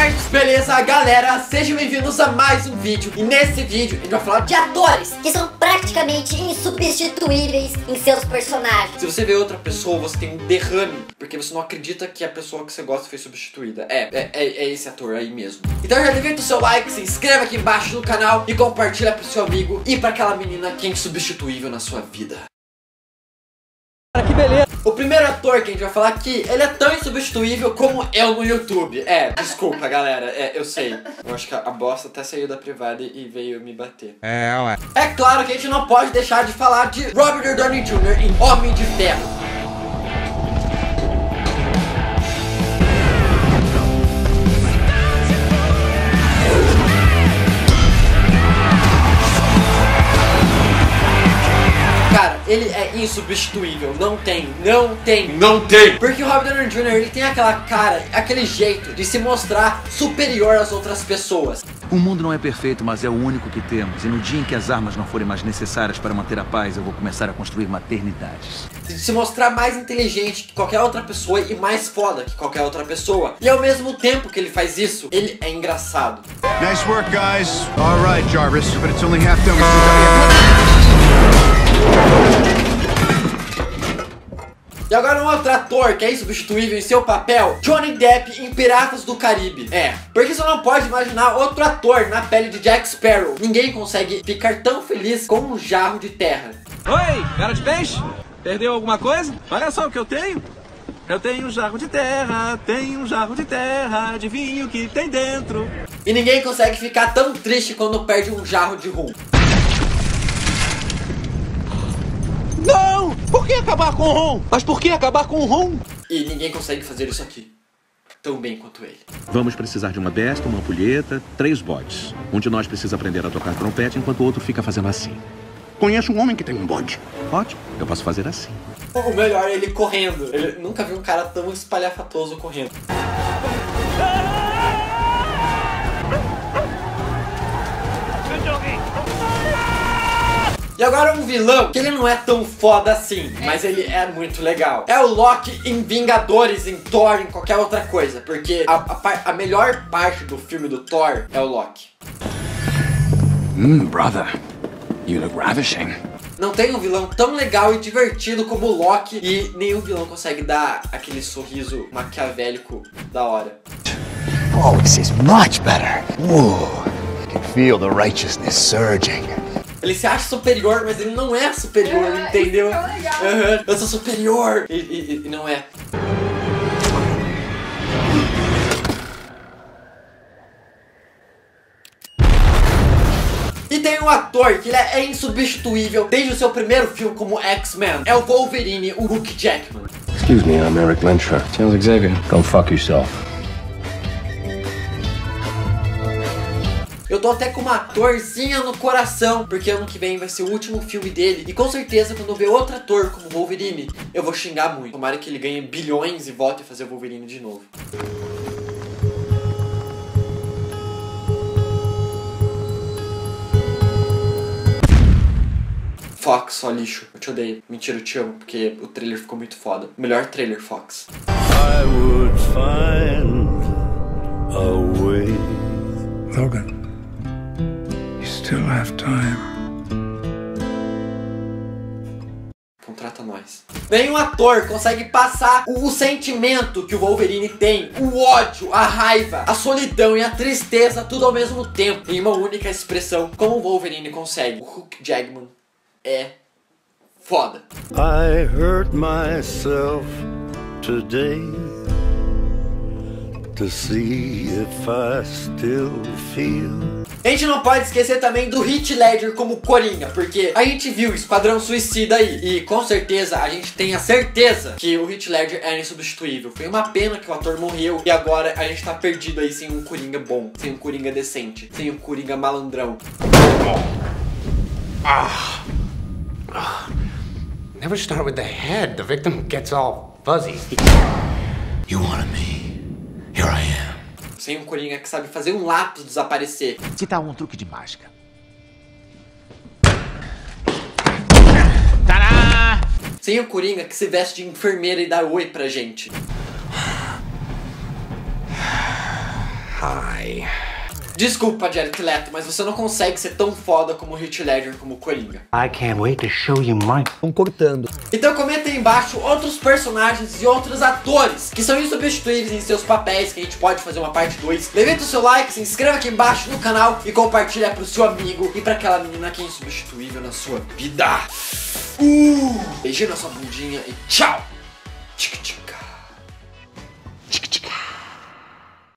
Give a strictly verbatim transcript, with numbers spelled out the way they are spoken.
nerds, beleza? Galera, sejam bem-vindos a mais um vídeo. E nesse vídeo a gente vai falar de atores que são praticamente insubstituíveis em seus personagens. Se você vê outra pessoa, você tem um derrame, porque você não acredita que a pessoa que você gosta foi substituída. É, é, é, é esse ator aí mesmo. Então já devia o seu like, se inscreva aqui embaixo no canal e compartilha pro seu amigo e pra aquela menina que é insubstituível na sua vida. Que beleza! O primeiro ator que a gente vai falar aqui, ele é tão insubstituível como eu no YouTube. É, desculpa galera, é, eu sei. Eu acho que a bosta até saiu da privada e veio me bater. É, ué. É claro que a gente não pode deixar de falar de Robert Downey Júnior em Homem de Ferro. Cara, ele é insubstituível, não tem, não tem, não tem. Porque o Robert Downey Júnior ele tem aquela cara, aquele jeito de se mostrar superior às outras pessoas. O mundo não é perfeito, mas é o único que temos. E no dia em que as armas não forem mais necessárias para manter a paz, eu vou começar a construir maternidades. De se mostrar mais inteligente que qualquer outra pessoa e mais foda que qualquer outra pessoa. E ao mesmo tempo que ele faz isso, ele é engraçado. Nice work, guys. All right, Jarvis, but it's only half done. E agora um outro ator que é insubstituível em seu papel, Johnny Depp em Piratas do Caribe. É, porque você não pode imaginar outro ator na pele de Jack Sparrow. Ninguém consegue ficar tão feliz com um jarro de terra. Oi, cara de peixe? Perdeu alguma coisa? Olha só o que eu tenho. Eu tenho um jarro de terra, tenho um jarro de terra, adivinha o que tem dentro. E ninguém consegue ficar tão triste quando perde um jarro de rum. Não! Por que acabar com o rum? Mas por que acabar com o rum? E ninguém consegue fazer isso aqui tão bem quanto ele. Vamos precisar de uma besta, uma ampulheta, três bodes. Um de nós precisa aprender a tocar trompete, enquanto o outro fica fazendo assim. Conheço um homem que tem um bode. Ótimo, eu posso fazer assim. O melhor é ele correndo. Ele nunca viu um cara tão espalhafatoso correndo. E agora um vilão que ele não é tão foda assim, mas ele é muito legal. É o Loki em Vingadores, em Thor, em qualquer outra coisa. Porque a, a, a melhor parte do filme do Thor é o Loki. Hum, brother. You look ravishing. Não tem um vilão tão legal e divertido como o Loki. E nenhum vilão consegue dar aquele sorriso maquiavélico da hora. Oh, this is much better. Whoa. I can feel the righteousness surging. Ele se acha superior, mas ele não é superior, é, entendeu? Isso é legal. Uhum. Eu sou superior e, e, e não é. E tem um ator que ele é insubstituível desde o seu primeiro filme como X-Men. É o Wolverine, o Hugh Jackman. Excuse me, I'm Eric Lensher. Charles Xavier. Go fuck yourself. Eu tô até com uma dorzinha no coração, porque ano que vem vai ser o último filme dele. E com certeza quando eu ver outro ator como Wolverine, eu vou xingar muito. Tomara que ele ganhe bilhões e volte a fazer o Wolverine de novo. Fox, só lixo. Eu te odeio. Mentira, eu te amo, porque o trailer ficou muito foda. Melhor trailer, Fox. I would find a way. Logan, you still have time. Contrata nós. Nenhum ator consegue passar o, o sentimento que o Wolverine tem. O ódio, a raiva, a solidão e a tristeza, tudo ao mesmo tempo. Em uma única expressão, como o Wolverine consegue. O Hugh Jackman é foda. I hurt myself today to see if I still feel. A gente não pode esquecer também do Heath Ledger como Coringa, porque a gente viu Esquadrão Suicida aí e com certeza a gente tem a certeza que o Heath Ledger era insubstituível. Foi uma pena que o ator morreu e agora a gente tá perdido aí sem um Coringa bom, sem um Coringa decente, sem um Coringa malandrão. Ah. Never start with the head. The victim gets all fuzzy. You wanted me. Here I am. Sem um Coringa que sabe fazer um lápis desaparecer. Que tal um truque de mágica? Tadá! Sem um Coringa que se veste de enfermeira e dá oi pra gente. Hi. Desculpa, Jared Leto, mas você não consegue ser tão foda como o Heath Ledger, como o Coringa. I can't wait to show you my... Estão cortando. Então comenta aí embaixo outros personagens e outros atores que são insubstituíveis em seus papéis, que a gente pode fazer uma parte dois. Levanta o seu like, se inscreva aqui embaixo no canal e compartilha pro seu amigo e pra aquela menina que é insubstituível na sua vida. Uh, beijinho na sua bundinha e tchau! Tchic, tchic.